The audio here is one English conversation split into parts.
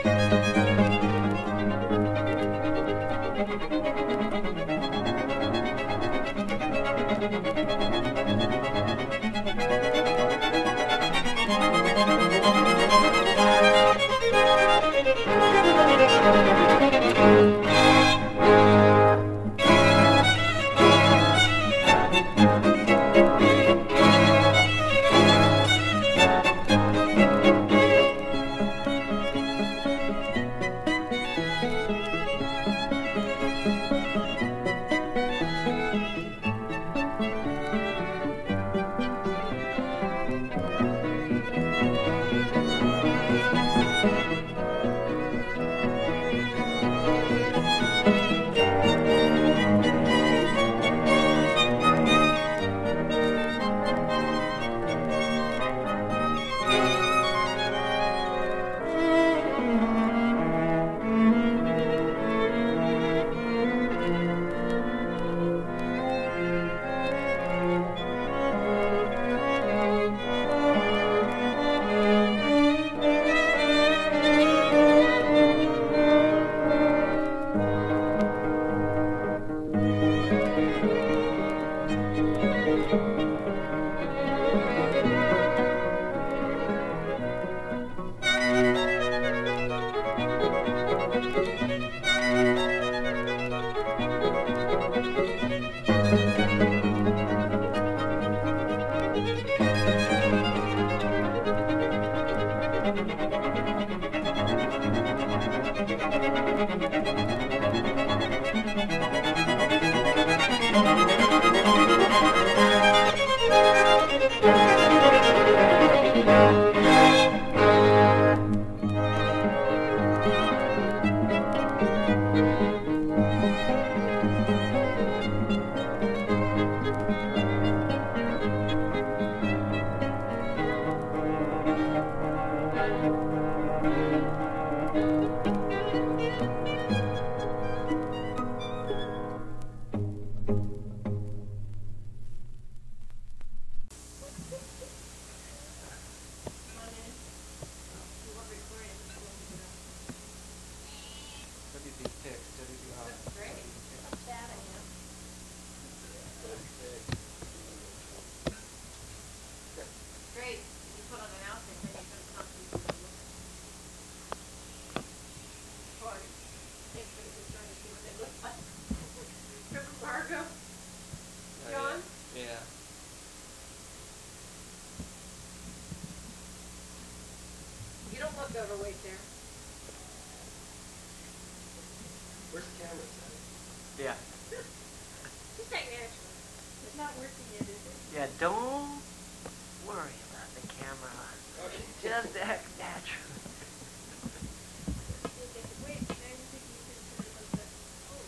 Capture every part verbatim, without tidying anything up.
Overweight there. Where's the camera? Yeah. Just like natural. It's not working yet, is it? Yeah, don't worry about the camera. Okay. Just act natural. Wait, now you think you can turn it like that. Oh.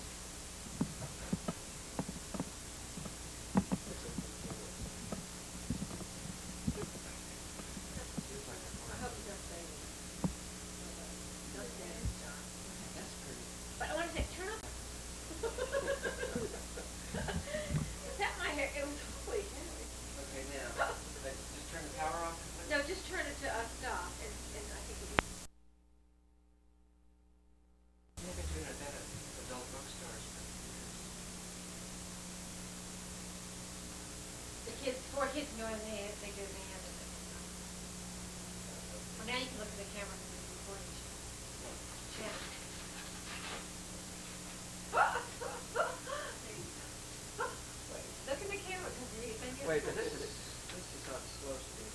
I hope you don't say anything. Don't say it, John. That's pretty. But I want to say, turn up. Is that my hair? It was totally hairy. Okay, now, just turn the power off. No, just turn it to uh, stop, and, and I think it'll be... I've been doing that at adult bookstores for The kids, four kids know when they, they do the hand of it. Well, now you can look at the camera and it's recording you. Yeah. Look at the camera, because you think years. Wait, but this is, this is on slow speed.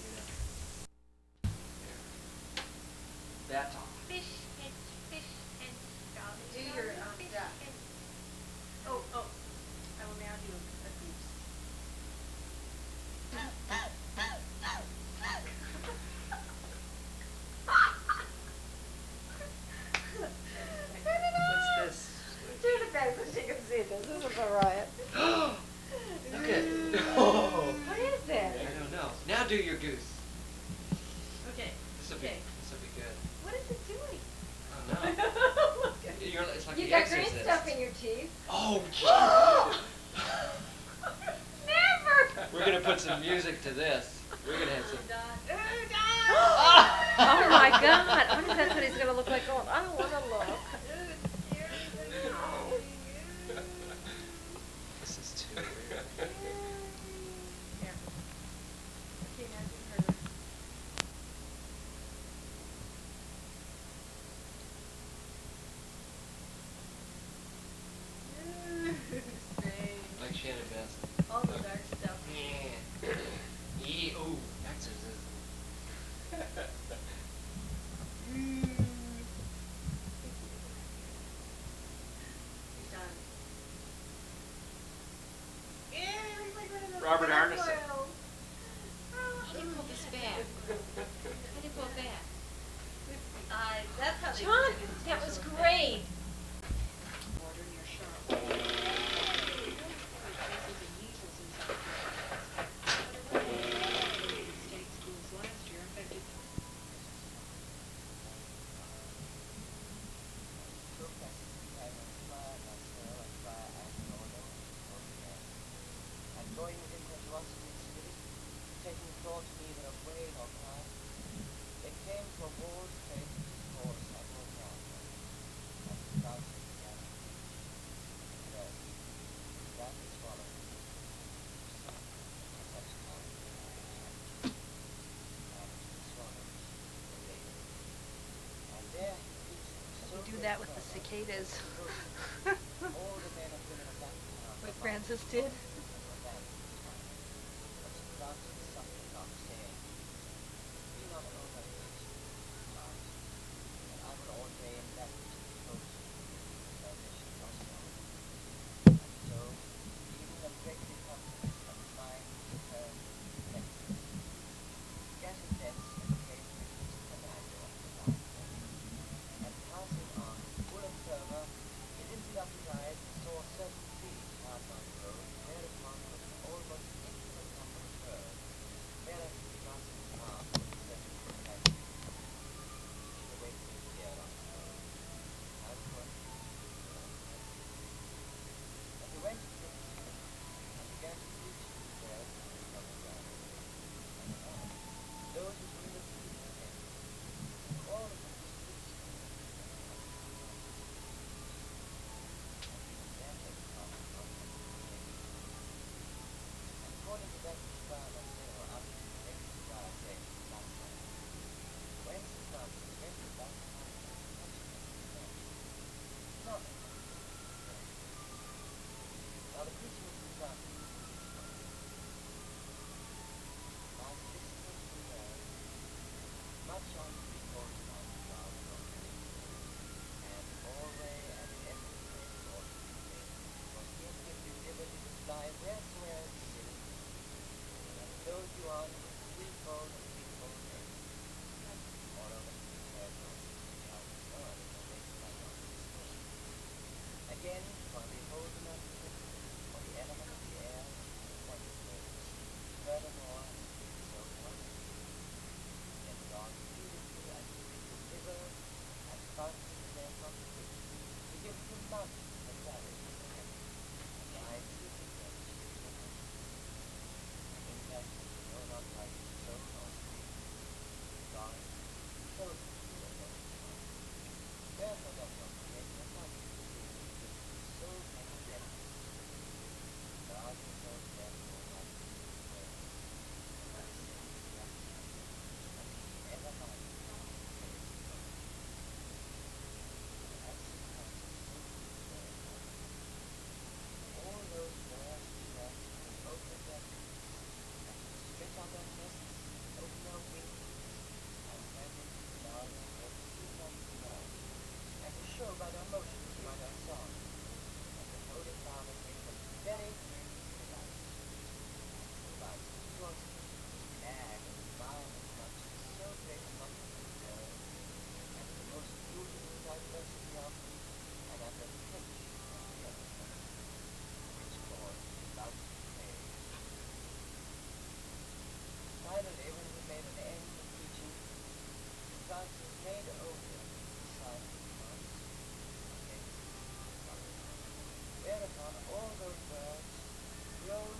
That's off. Fish and fish and scallops. Do your um, fish yeah. and... Oh, oh. I will now do a goose. What's this? Turn it back so she can see this. This is a riot. Look at it. Oh. What is that? I don't know. Now do your goose. Okay. This will be, Okay. this will be good. What is it doing? Oh no. Look at it. You're, it's like You the got Exorcist. green stuff in your teeth. Oh, jeez. Never! We're going to put some music to this. We're going to have some... Oh my God! not. I wonder if that's what he's gonna look like going, I don't wanna look. Ooh, it's scary, but it's exciting. This is too weird. Here. Okay, imagine her. Ooh, strange. Like Shannon Bass. All the dark stuff. Yeah. Yeah. Ooh, exorcism. Mm. He's done. Yeah, he's like one of those Robert Arneson. gargoyles. How do you pull this back? How do you pull it back? Uh, that's how they John, do it in that was special great. Water near Charlotte. State schools last year. In fact, it And going within the Russian city, taking thought neither of way nor time, they came to a walled place for several yards, and dancing together. Yes, that is swallowed. Such time, and the swallows were laid. And there he reached so Do great that with the fervor cicadas. that all the men and women of that town Like were Francis did. And passing on, full of fervor, his interrupted eyes saw certain trees hard by the road, whereupon was an almost infinite number of birds, whereas the dancing arm was certain companions, which he awaited his ear on the road, as was and he went to the street, and began to reach the birds from the ground, and on, those who were in the street came, and all of them speaks according to that described as they were up to the next described day last night. Whence the Francis went to that time and touched him. Nothing. Now the preacher was in Francis. My sister to her, much on to behold my child from me, and always and in every place or to be made, for he has given you liberty to fly wheresoever he will, and has showed you on with threefold and threefold names. Moreover, he said, the outward is awaited by your discretion. Again, for behold the mountain, for the element of the air, wonderful. Furthermore, so wonderful. Then God feedeth you and to give you river, and fountains therefrom to drink, to give you mountains and valleys in the heaven, and lies sleeping there to sleep in the night. And in that you know not why you so costly, God shows it to you alone in time. Therefore does not create the mountains to be given you so many benefits. God himself therefore has given you praise, and I say yes, and he ever might praise God. As Saint Francis so truly said, all those birds we left will open their beaks, and will stretch out their nests, and open their wings, and when they see louder, will sing unto more, and to show by their motions, by their song, that the Holy Father made them very great delight. And by curiosity, ag and vine and nuts, so great a number of birds, and the most beautiful diversity of them, and at the pinch of the other birds, which cause loud praise. Finally, when he made an end of preaching, Francis made over the sign of the cross against the Whereupon all those birds rose